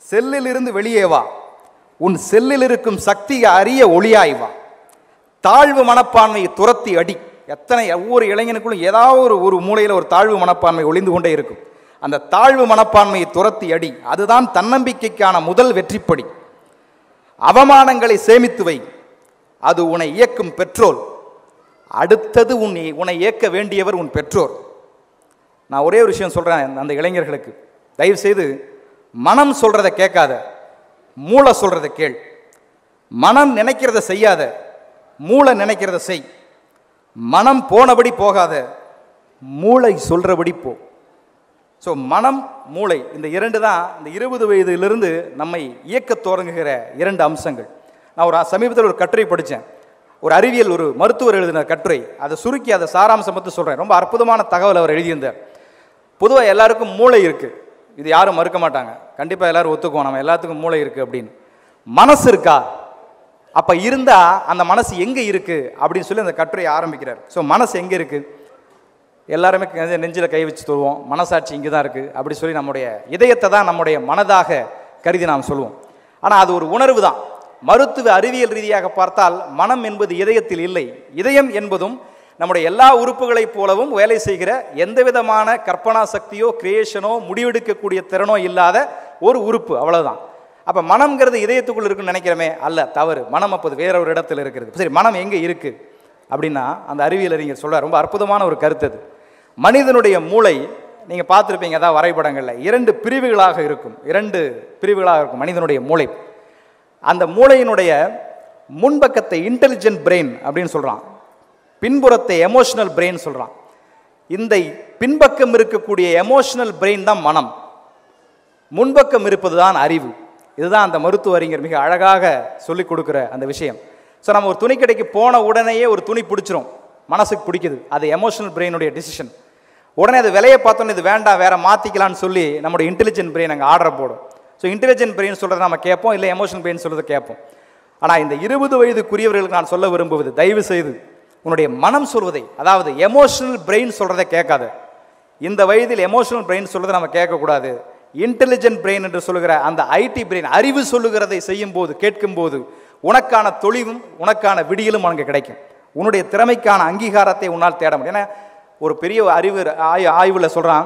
செல்லில் இருந்து வெளியே வா, உன் செல்லில் இருக்கும் சக்தியை அறிய ஒளியாய் வா, தாழ்வு மனப்பான்மையை துரத்தி அடி. ஒவ்வொரு இளைஞனுக்குள்ளும் ஏதாவது ஒரு மூலையில் ஒரு தாழ்வு மனப்பான்மை ஒளிந்து கொண்டே இருக்கும். அந்த தாழ்வு மனப்பான்மையை துரத்தி அடி, அதுதான் தன்னம்பிக்கைக்கான முதல் வெற்றிப்படி. அவமானங்களை சேமித்து வை, அது உன்னை இயக்கும் பெட்ரோல். அடுத்தது உன்னை இயக்க வேண்டியவர் உன் பெற்றோர். நான் ஒரே ஒரு விஷயம் சொல்றேன் அந்த இளைஞர்களுக்கு, தயவு செய்து மனம் சொல்றதை கேட்காத, மூளை சொல்றதை கேள். மனம் நினைக்கிறத செய்யாத, மூளை நினைக்கிறத செய். மனம் போனபடி போகாத, மூளை சொல்றபடி போ. ஸோ மனம் மூளை இந்த இரண்டு தான் இந்த 20 வயதிலிருந்து நம்மை இயக்க தொடங்குகிற இரண்டு அம்சங்கள். நான் ஒரு சமீபத்தில் ஒரு கட்டுரை படித்தேன், ஒரு அறிவியல் ஒரு மருத்துவர் எழுதின கட்டுரை. அதை சுருக்கி அதை சாராம்சம் மட்டும் சொல்கிறேன். ரொம்ப அற்புதமான தகவல் அவர் எழுதியிருந்தார். பொதுவாக எல்லாருக்கும் மூளை இருக்குது, இது யாரும் மறுக்க மாட்டாங்க, கண்டிப்பாக எல்லாரும் ஒத்துக்குவோம், நம்ம எல்லாத்துக்கும் மூளை இருக்குது அப்படின்னு. மனசு இருக்கா? அப்போ இருந்தால் அந்த மனசு எங்கே இருக்குது அப்படின்னு சொல்லி அந்த கட்டுரையை ஆரம்பிக்கிறார். ஸோ மனசு எங்கே இருக்குது? எல்லாருமே நெஞ்சில் கை வச்சு சொல்லுவோம், மனசாட்சி இங்கே தான் இருக்குது அப்படி சொல்லி நம்முடைய இதயத்தை தான் நம்முடைய மனதாக கருதி நாம் சொல்லுவோம். ஆனால் அது ஒரு உணர்வு தான். மருத்துவ அறிவியல் ரீதியாக பார்த்தால் மனம் என்பது இதயத்தில் இல்லை. இதயம் என்பதும் நம்முடைய எல்லா உறுப்புகளைப் போலவும் வேலை செய்கிற எந்த விதமான கற்பனா சக்தியோ கிரியேஷனோ முடிவெடுக்கக்கூடிய திறனோ இல்லாத ஒரு உறுப்பு, அவ்வளவுதான். அப்போ மனம்ங்கிறது இதயத்துக்குள் இருக்குன்னு நினைக்கிறோமே, அல்ல, தவறு. மனம் அப்போது வேற ஒரு இடத்துல இருக்கிறது. சரி, மனம் எங்கே இருக்கு அப்படின்னா அந்த அறிவியல் அறிஞர் சொல்றார், ரொம்ப அற்புதமான ஒரு கருத்து அது. மனிதனுடைய மூளை நீங்க பார்த்துருப்பீங்க, அதாவது வரைபடங்கள்ல 2 பிரிவுகளாக இருக்கும். 2 பிரிவுகளாக இருக்கும் மனிதனுடைய மூளை. அந்த மூளையினுடைய முன்பக்கத்தை இன்டெலிஜென்ட் பிரெயின் அப்படின்னு சொல்றான், பின்புறத்தை எமோஷனல் பிரெயின் சொல்றான். இந்த பின்பக்கம் இருக்கக்கூடிய எமோஷனல் பிரெயின் தான் மனம், முன்பக்கம் இருப்பது தான் அறிவு. இதுதான் அந்த மருத்துவ அறிஞர் மிக அழகாக சொல்லிக் கொடுக்குற அந்த விஷயம். ஸோ நம்ம ஒரு துணி கடைக்கு போன உடனேயே ஒரு துணி பிடிச்சிரும், மனசுக்கு பிடிக்குது, அது எமோஷனல் பிரெயினுடைய டிசிஷன். உடனே அது விலையை பார்த்தோன்னே இது வேண்டாம் வேற மாற்றிக்கலான்னு சொல்லி நம்முடைய இன்டெலிஜென்ட் பிரெயின் அங்கே ஆர்டர் போடும். ஸோ இன்டெலிஜென்ட் பிரெயின் சொல்கிறத நம்ம கேட்போம், இல்லை எமோஷனல் பிரெயின் சொல்கிறத கேட்போம். ஆனால் இந்த 20 வயதுக்குரியவர்களுக்கு நான் சொல்ல விரும்புவது, தயவு செய்து உன்னுடைய மனம் சொல்வதை, அதாவது எமோஷனல் பிரெயின் சொல்கிறத கேட்காத. இந்த வயதில் எமோஷனல் பிரெயின் சொல்கிறத நம்ம கேட்கக்கூடாது. இன்டெலிஜென்ட் பிரெயின் என்று சொல்லுகிற அந்த ஐடி பிரெயின், அறிவு சொல்லுகிறதை செய்யும் போது கேட்கும் போது உனக்கான தொழிலும் உனக்கான விடியலும் அங்கே கிடைக்கும். உன்னுடைய திறமைக்கான அங்கீகாரத்தை உன்னால் தேட முடியும். ஏன்னா ஒரு பெரிய அறிவு ஆய்வில் சொல்கிறான்,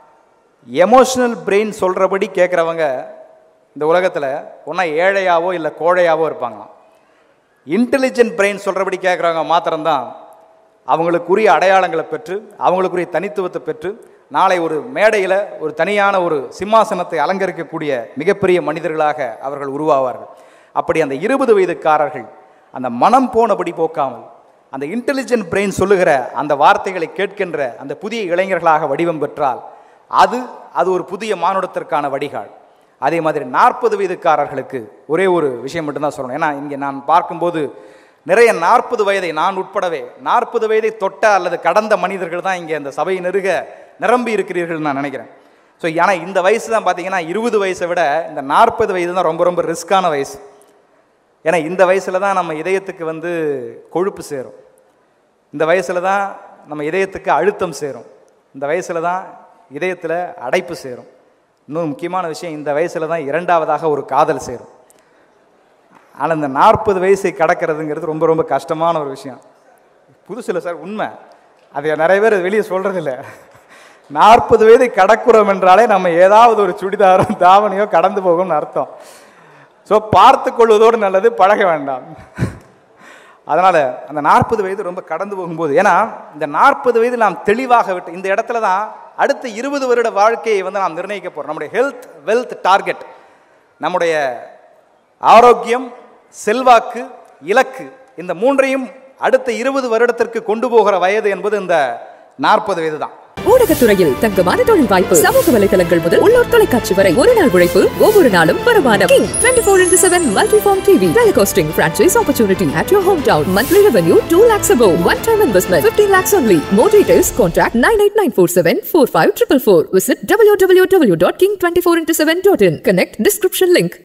எமோஷனல் பிரெயின் சொல்கிறபடி கேட்குறவங்க இந்த உலகத்தில் ஒன்றா ஏழையாவோ இல்லை கோழையாவோ இருப்பாங்களாம். இன்டெலிஜென்ட் பிரெயின் சொல்கிறபடி கேட்குறவங்க மாத்திரம்தான் அவங்களுக்குரிய அடையாளங்களை பெற்று அவங்களுக்குரிய தனித்துவத்தை பெற்று நாளை ஒரு மேடையில் ஒரு தனியான ஒரு சிம்மாசனத்தை அலங்கரிக்கக்கூடிய மிகப்பெரிய மனிதர்களாக அவர்கள் உருவாவார்கள். அப்படி அந்த 20 வயதுக்காரர்கள் அந்த மனம் போனபடி போக்காமல் அந்த இன்டெலிஜென்ட் பிரெயின் சொல்லுகிற அந்த வார்த்தைகளை கேட்கின்ற அந்த புதிய இளைஞர்களாக வடிவம் பெற்றால் அது ஒரு புதிய மானுடத்திற்கான வடிகால். அதே மாதிரி 40 வயதுக்காரர்களுக்கு ஒரே ஒரு விஷயம் மட்டும்தான் சொல்லணும். ஏன்னா இங்கே நான் பார்க்கும்போது நிறைய 40 வயதை, நான் உட்படவே 40 வயதை தொட்ட அல்லது கடந்த மனிதர்கள் தான் இங்கே அந்த சபை நெருக நிரம்பி இருக்கிறீர்கள் நான் நினைக்கிறேன். ஸோ ஆனால் இந்த வயசு தான் பார்த்தீங்கன்னா 20 வயசை விட இந்த 40 வயது தான் ரொம்ப ரொம்ப ரிஸ்கான வயசு. ஏன்னா இந்த வயசில் தான் நம்ம இதயத்துக்கு கொழுப்பு சேரும், இந்த வயசில் தான் நம்ம இதயத்துக்கு அழுத்தம் சேரும், இந்த வயசில் தான் இதயத்தில் அடைப்பு சேரும். இன்னொரு முக்கியமான விஷயம், இந்த வயசில் தான் இரண்டாவதாக ஒரு காதல் சேரும். ஆனால் இந்த 40 வயசை கடக்கிறதுங்கிறது ரொம்ப ரொம்ப கஷ்டமான ஒரு விஷயம். புதுசில் சார் உண்மை, அது நிறைய பேர் வெளியே சொல்கிறதில்ல. 40 வயதை கடக்கிறோம் என்றாலே நம்ம ஏதாவது ஒரு சுடிதாரோ தாவணியோ கடந்து போகும்னு அர்த்தம். ஸோ பார்த்து கொள்வதோடு நல்லது, பழக வேண்டாம். அதனால் அந்த 40 வயது ரொம்ப கடந்து போகும்போது, ஏன்னா இந்த 40 வயது நாம் தெளிவாக விட்டு இந்த இடத்துல தான் அடுத்த 20 வருட வாழ்க்கையை நாம் நிர்ணயிக்க போகிறோம். நம்முடைய ஹெல்த் வெல்த் டார்கெட், நம்முடைய ஆரோக்கியம், செல்வாக்கு, இலக்கு, இந்த மூன்றையும் அடுத்த 20 வருடத்திற்கு கொண்டு போகிற வயது என்பது இந்த 40 வயது தான். ஊடகத்துறையில் தங்கமான தொழில் வாய்ப்பு, சமூக வலைதளங்கள் முதல் உள்ளூர் தொலைக்காட்சி வரை ஒரு நாள் உழைப்பு, ஒவ்வொரு நாளும் வருமானம். 24/7 multi-form TV telecasting franchise opportunity at your hometown. Monthly revenue 2 lakhs above. One-time investment 15 lakhs only. More details contact 98947 4544. Visit www.king24x7.in. Connect description link.